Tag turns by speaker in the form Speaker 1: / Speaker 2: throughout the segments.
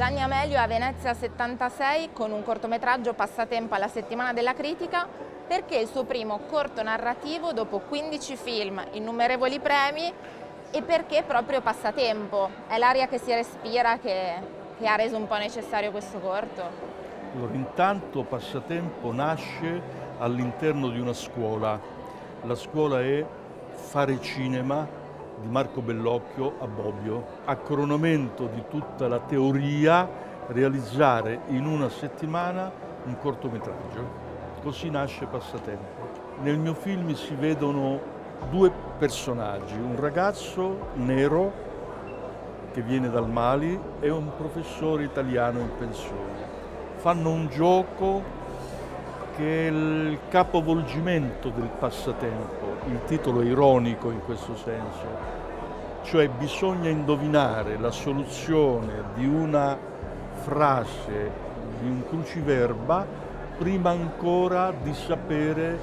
Speaker 1: Gianni Amelio a Venezia 76 con un cortometraggio passatempo alla Settimana della Critica, perché il suo primo corto narrativo dopo 15 film, innumerevoli premi, e perché proprio passatempo? È l'aria che si respira che ha reso un po' necessario questo corto?
Speaker 2: Allora, intanto Passatempo nasce all'interno di una scuola. La scuola è Fare Cinema di Marco Bellocchio a Bobbio. A coronamento di tutta la teoria, realizzare in una settimana un cortometraggio. Così nasce Passatempo. Nel mio film si vedono due personaggi, un ragazzo nero che viene dal Mali e un professore italiano in pensione. Fanno un gioco che è il capovolgimento del passatempo, il titolo è ironico in questo senso, cioè bisogna indovinare la soluzione di una frase, di un cruciverba, prima ancora di sapere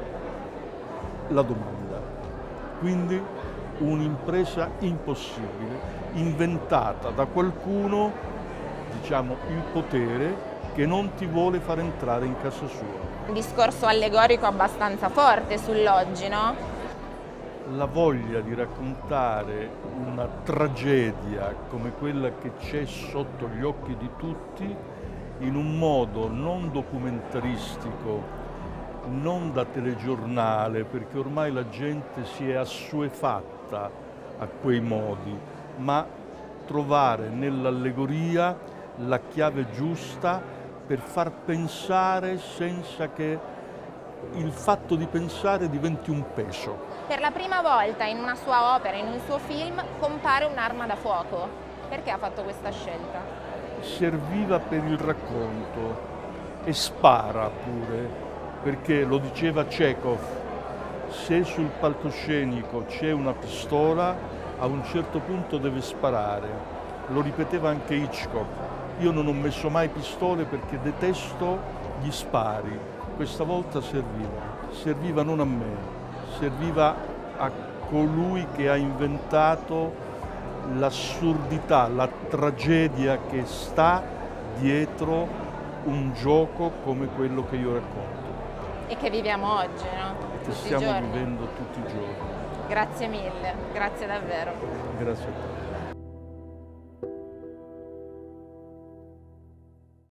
Speaker 2: la domanda. Quindi un'impresa impossibile, inventata da qualcuno, diciamo il potere, che non ti vuole far entrare in casa sua.
Speaker 1: Un discorso allegorico abbastanza forte sull'oggi, no?
Speaker 2: La voglia di raccontare una tragedia come quella che c'è sotto gli occhi di tutti in un modo non documentaristico, non da telegiornale, perché ormai la gente si è assuefatta a quei modi, ma trovare nell'allegoria la chiave giusta per far pensare senza che il fatto di pensare diventi un peso.
Speaker 1: Per la prima volta in una sua opera, in un suo film, compare un'arma da fuoco. Perché ha fatto questa scelta?
Speaker 2: Serviva per il racconto e spara pure, perché lo diceva Chekhov, se sul palcoscenico c'è una pistola, a un certo punto deve sparare. Lo ripeteva anche Hitchcock. Io non ho messo mai pistole perché detesto gli spari. Questa volta serviva non a me, serviva a colui che ha inventato l'assurdità, la tragedia che sta dietro un gioco come quello che io racconto.
Speaker 1: E che viviamo oggi, no?
Speaker 2: E che stiamo vivendo tutti i giorni.
Speaker 1: Grazie mille, grazie davvero.
Speaker 2: Grazie a te.